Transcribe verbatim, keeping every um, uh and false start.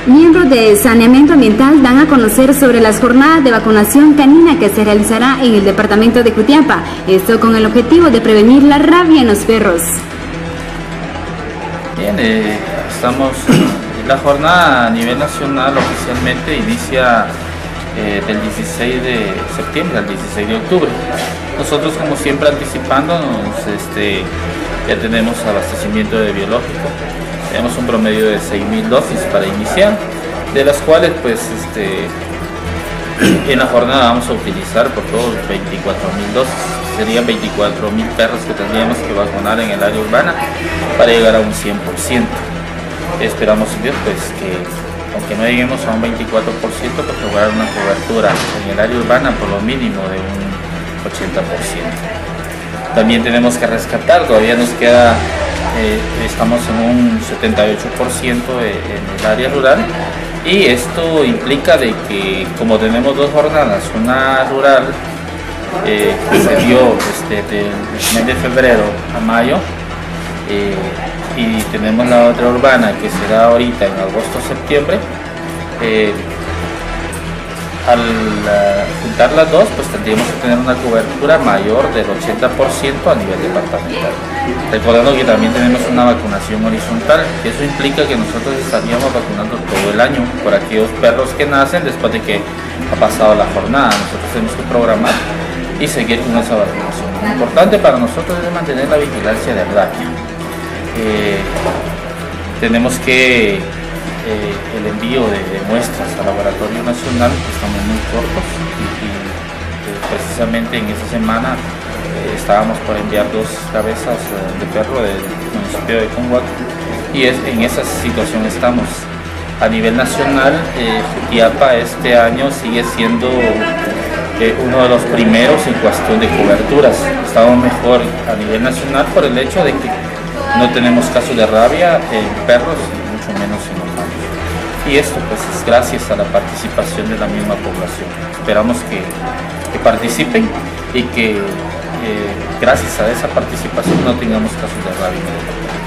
Miembros de Saneamiento Ambiental dan a conocer sobre las jornadas de vacunación canina que se realizará en el departamento de Jutiapa, esto con el objetivo de prevenir la rabia en los perros. Bien, eh, estamos, la jornada a nivel nacional oficialmente inicia eh, del dieciséis de septiembre al dieciséis de octubre. Nosotros, como siempre, anticipándonos, este, ya tenemos abastecimiento de biológico. Tenemos un promedio de seis mil dosis para iniciar, de las cuales pues este, en la jornada vamos a utilizar por todos veinticuatro mil dosis. Serían veinticuatro mil perros que tendríamos que vacunar en el área urbana para llegar a un cien por ciento. Esperamos Dios pues que, aunque no lleguemos a un veinticuatro por ciento, pues lograr una cobertura en el área urbana por lo mínimo de un ochenta por ciento. También tenemos que rescatar, todavía nos queda, eh, estamos en un setenta y ocho por ciento en el área rural, y esto implica de que, como tenemos dos jornadas, una rural eh, que se dio este, del mes de febrero a mayo, eh, y tenemos la otra urbana que será ahorita en agosto-septiembre, eh, al uh, juntar las dos, pues tendríamos que tener una cobertura mayor del ochenta por ciento a nivel departamental. Recordando que también tenemos una vacunación horizontal, que eso implica que nosotros estaríamos vacunando todo el año por aquellos perros que nacen después de que ha pasado la jornada. Nosotros tenemos que programar y seguir con esa vacunación. Lo importante para nosotros es mantener la vigilancia de rabia. Eh, tenemos que Eh, el envío de, de muestras al Laboratorio Nacional, estamos muy cortos, y, y eh, precisamente en esta semana eh, estábamos por enviar dos cabezas eh, de perro del municipio de Conguac, y es, en esa situación estamos. A nivel nacional, eh, Jutiapa este año sigue siendo eh, uno de los primeros en cuestión de coberturas. Estamos mejor a nivel nacional por el hecho de que no tenemos casos de rabia en perros, mucho menos en humanos. Y esto pues es gracias a la participación de la misma población. Esperamos que, que participen y que eh, gracias a esa participación no tengamos casos de rabia.